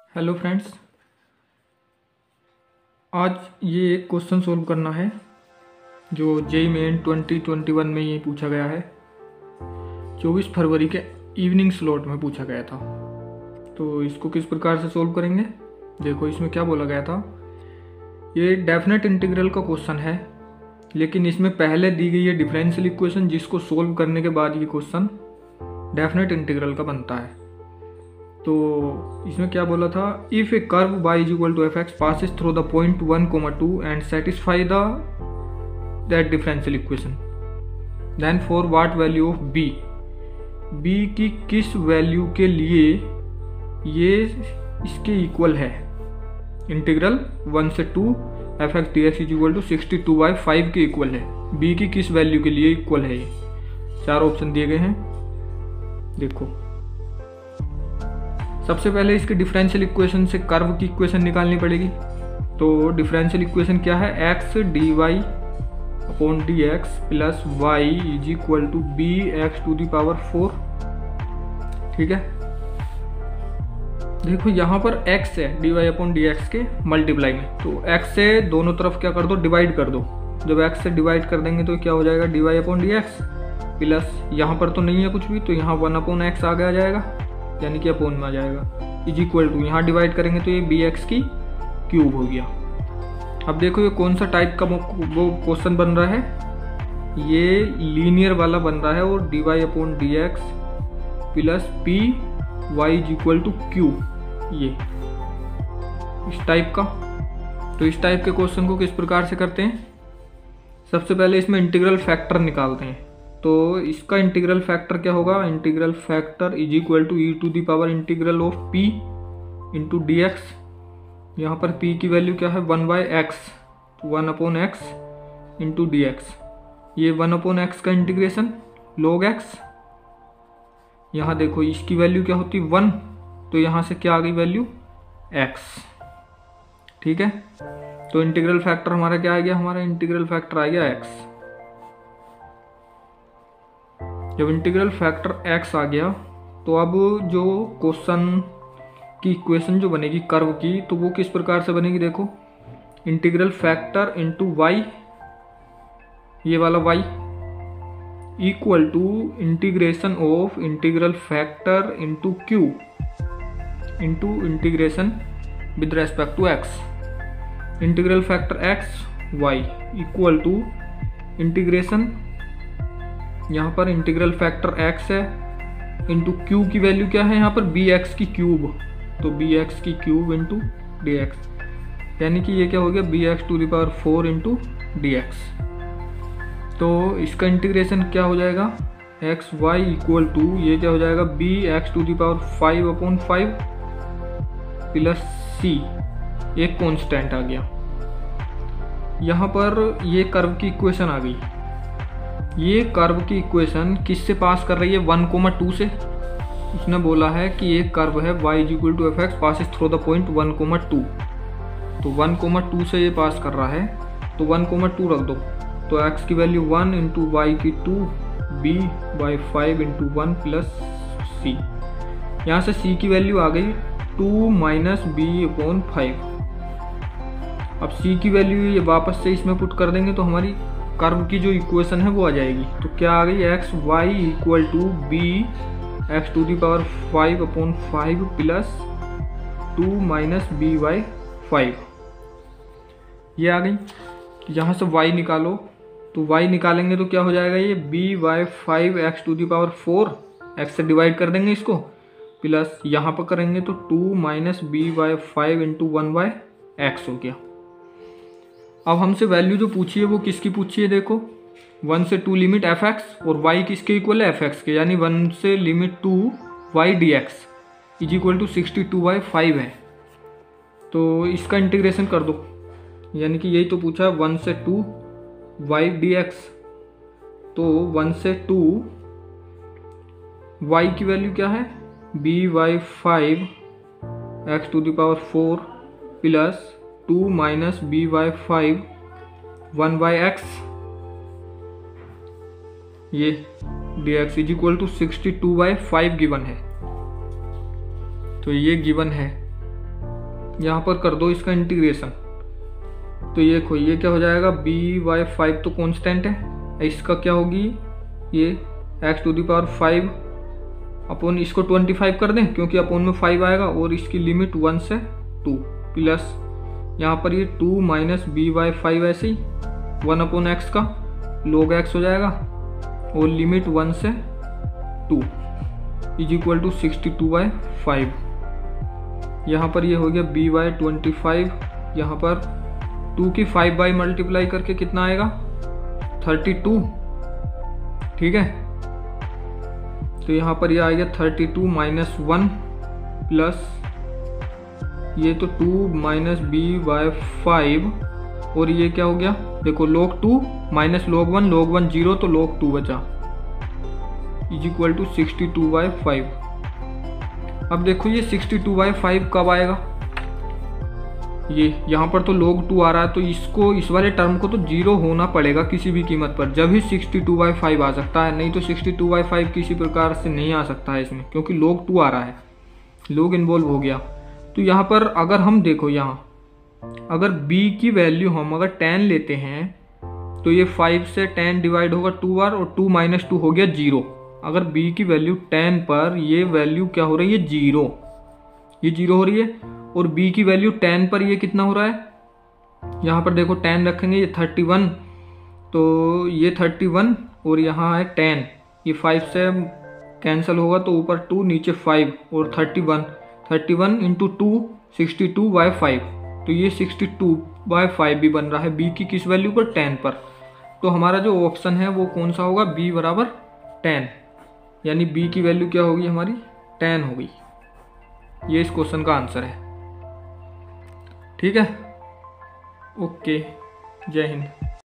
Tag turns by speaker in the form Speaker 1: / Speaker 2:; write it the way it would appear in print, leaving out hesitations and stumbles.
Speaker 1: Hello friends, आज ये एक क्वेश्चन सोल्व करना है जो जेईई मेन 2021 में ये पूछा गया है। 24 फरवरी के इवनिंग स्लॉट में पूछा गया था। तो इसको किस प्रकार से सोल्व करेंगे, देखो इसमें क्या बोला गया था। ये डेफिनेट इंटीग्रल का क्वेश्चन है, लेकिन इसमें पहले दी गई है डिफरेंशियल इक्वेशन, जिसको सोल्व करने के बाद ये क्वेश्चन डेफिनेट इंटीग्रल का बनता है। तो इसमें क्या बोला था, if a curve y is equal to f x passes through the point 1, 2 and satisfy that differential equation, then for what value of b की किस वैल्यू के लिए ये इसके इक्वल है। इंटीग्रल 1 से 2 f x d x is equal to 62/5 के equal है। b की किस वैल्यू के लिए इक्वल है। ये 4 ऑप्शन दिए गए हैं। देखो, सबसे पहले इसके डिफरेंशियल इक्वेशन से कर्व की इक्वेशन निकालनी पड़ेगी। तो डिफरेंशियल इक्वेशन क्या है, x d y upon d x plus y is equal to b x to the power 4। ठीक है, देखो यहाँ पर x है d y upon d x के मल्टीप्लाई में, तो x से दोनों तरफ क्या कर दो, डिवाइड कर दो। जब x से डिवाइड कर देंगे तो क्या हो जाएगा, d y upon d x plus यहाँ पर तो नहीं है कुछ भी, तो यहाँ 1 अपॉन एक्स आ जाएगा, यानी कि अपोन में आ जाएगा, इज इक्वल टू यहाँ डिवाइड करेंगे तो ये बी एक्स की क्यूब हो गया। अब देखो ये कौन सा टाइप का वो क्वेश्चन बन रहा है, ये लीनियर वाला बन रहा है, और d y upon d x plus p y is equal to q, ये इस टाइप का। तो इस टाइप के क्वेश्चन को किस प्रकार से करते हैं, सबसे पहले इसमें इंटीग्रल फैक्टर निकालते हैं। तो इसका इंटीग्रल फैक्टर क्या होगा, integral factor is equal to e to the power integral of p into d x. यहाँ पर p की वैल्यू क्या है, 1/x, तो 1 upon x into d x. ये 1 अपॉन एक्स का इंटीग्रेशन log x। यहाँ देखो इसकी वैल्यू क्या होती, 1, तो यहाँ से क्या आ गई वैल्यू, x। ठीक है, तो इंटीग्रल फैक्टर हमारा क्या आ गया, हमारा इंटीग्रल फैक्टर आ गया x। जब इंटीग्रल फैक्टर x आ गया तो अब जो क्वेश्चन की इक्वेशन जो बनेगी कर्व की, तो वो किस प्रकार से बनेगी, देखो इंटीग्रल फैक्टर इंटू वाई, ये वाला y equal to integration of integral factor into q into integration with respect to x। Integral factor x y equal to integration, यहाँ पर इंटीग्रल फैक्टर x है इंटू क्यू की value क्या है, यहाँ पर बी एक्स की क्यूब, तो बी एक्स की क्यूब इंटू डी एक्स, यानी कि ये क्या हो गया, b x to the power 4 into d x. तो इसका इंटीग्रेशन क्या हो जाएगा, एक्स वाई इक्वल टू ये क्या हो जाएगा, b x to the power 5 upon 5 plus c, एक कॉन्स्टेंट आ गया। यहाँ पर ये कर्व की इक्वेशन आ गई। ये कर्व की इक्वेशन किससे पास कर रही है, 1, 2 से। उसने बोला है कि एक कर्व है y is equal to f x passes through the point 1, 2, तो 1, 2 से ये पास कर रहा है, तो 1, 2 रख दो, तो x की वैल्यू 1 इंटू वाई की 2 b/5 इंटू 1 प्लस सी। यहाँ से c की वैल्यू आ गई 2 माइनस b/5। अब c की वैल्यू ये वापस से इसमें पुट कर देंगे तो हमारी कर्व की जो इक्वेशन है वो आ जाएगी। तो क्या आ गई, x y equal to b x to the power 5 upon 5 plus 2 minus b/5, ये आ गई। यहाँ से y निकालो, तो y निकालेंगे तो क्या हो जाएगा, ये b/5 x to the power 4, x से डिवाइड कर देंगे इसको, प्लस यहाँ पर करेंगे तो 2 माइनस b/5 इंटू 1/x हो गया। अब हमसे वैल्यू जो पूछी है वो किसकी पूछी है, देखो 1 से 2 लिमिट एफ एक्स, और y किसके इक्वल है, एफ एक्स के, यानी 1 से limit 2 y d x is equal to 62/5 है। तो इसका इंटीग्रेशन कर दो, यानी कि यही तो पूछा है, 1 से 2 वाई डी एक्स, तो 1 से 2 y की वैल्यू क्या है, b/5 x to the power 4 plus 2 minus b/5 1/x, ये dx is equal to 62/5 given है। तो ये गिवन है। यहाँ पर कर दो इसका इंटीग्रेशन, तो ये देखो ये क्या हो जाएगा, by5 तो कांस्टेंट है, इसका क्या होगी ये x⁵ अपन इसको 25 कर दें क्योंकि अपन में 5 आएगा, और इसकी लिमिट 1 से 2 प्लस यहाँ पर ये 2 माइनस b/5 ऐसे ही 1/x का log x हो जाएगा, और लिमिट 1 से 2 इज इक्वल टू 62/5। यहाँ पर ये हो गया b/25, यहाँ पर 2 की 5 बाई मल्टीप्लाई करके कितना आएगा 32, ठीक है। तो यहाँ पर ये आएगा 32 माइनस 1 प्लस ये तो 2 माइनस b/5, और ये क्या हो गया देखो log 2 माइनस log 1 0 तो log 2 बचा इज इक्वल टू 62/5। अब देखो ये 62/5 कब आएगा, ये यहाँ पर तो log 2 आ रहा है, तो इसको इस वाले टर्म को तो 0 होना पड़ेगा किसी भी कीमत पर, जब ही 62/5 आ सकता है, नहीं तो 62/5 किसी प्रकार से नहीं आ सकता है इसमें, क्योंकि log 2 आ रहा है, log इन्वॉल्व हो गया। तो यहाँ पर अगर हम देखो यहाँ अगर b की वैल्यू हम अगर 10 लेते हैं तो ये 5 से 10 डिवाइड होगा 2 बार, और 2 माइनस 2 हो गया 0। अगर b की वैल्यू 10 पर ये वैल्यू क्या हो रही है 0, ये 0 हो रही है, और b की वैल्यू 10 पर ये कितना हो रहा है, यहाँ पर देखो 10 रखेंगे ये 31, तो ये 31 और यहाँ है 10, ये 5 से कैंसिल होगा तो ऊपर 2 नीचे 5 और 31 इंटू 2 62/5, तो ये 62/5 भी बन रहा है b की किस वैल्यू पर 10 पर। तो हमारा जो ऑप्शन है वो कौन सा होगा, b बराबर 10, यानी b की वैल्यू क्या होगी हमारी 10 होगी। ये इस क्वेश्चन का आंसर है, ठीक है। ओके, जय हिंद।